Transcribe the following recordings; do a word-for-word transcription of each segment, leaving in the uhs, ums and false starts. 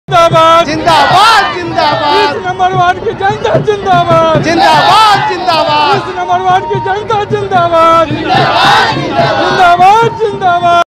जिंदाबाद जिंदाबाद जिंदाबाद। तीस नंबर वार्ड की जनता जिंदाबाद जिंदाबाद जिंदाबाद। तीस नंबर वार्ड की जनता जिंदाबाद जिंदाबाद जिंदाबाद जिंदाबाद।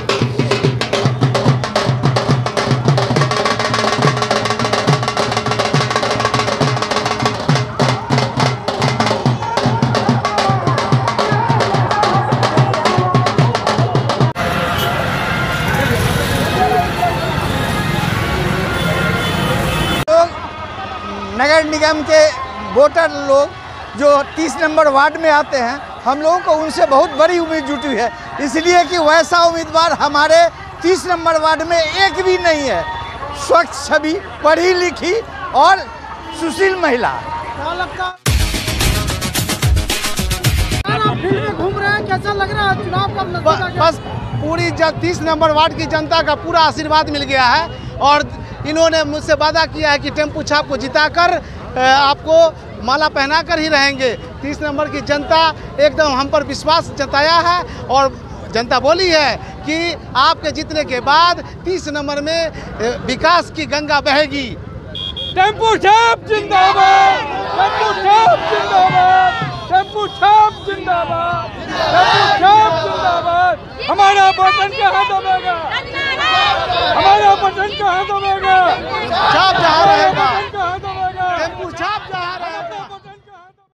नगर निगम के वोटर लोग जो तीस नंबर वार्ड में आते हैं, हम लोगों को उनसे बहुत बड़ी उम्मीद जुटी है, इसलिए कि वैसा उम्मीदवार हमारे तीस नंबर वार्ड में एक भी नहीं है। स्वच्छ छवि, पढ़ी लिखी और सुशील महिला। घूम रहे हैं, कैसा लग रहा है चुनाव का? बस पूरी तीस नंबर वार्ड की जनता का पूरा आशीर्वाद मिल गया है और इन्होंने मुझसे वादा किया है कि टेम्पू छाप को जिताकर आपको माला पहना कर ही रहेंगे। तीस नंबर की जनता एकदम हम पर विश्वास जताया है और जनता बोली है कि आपके जीतने के बाद तीस नंबर में विकास की गंगा बहेगी। टेम्पू छाप जिंदाबाद, टेम्पू छाप जिंदाबाद, टेम्पू छाप जिंदाबाद, टेम्पू छाप जिंदाबाद। हमारा बटन कहाँ दबेगा, हमारा बटन कहाँ दबेगा, छाप जहाँ रहेगा। कहाँ दबेगा।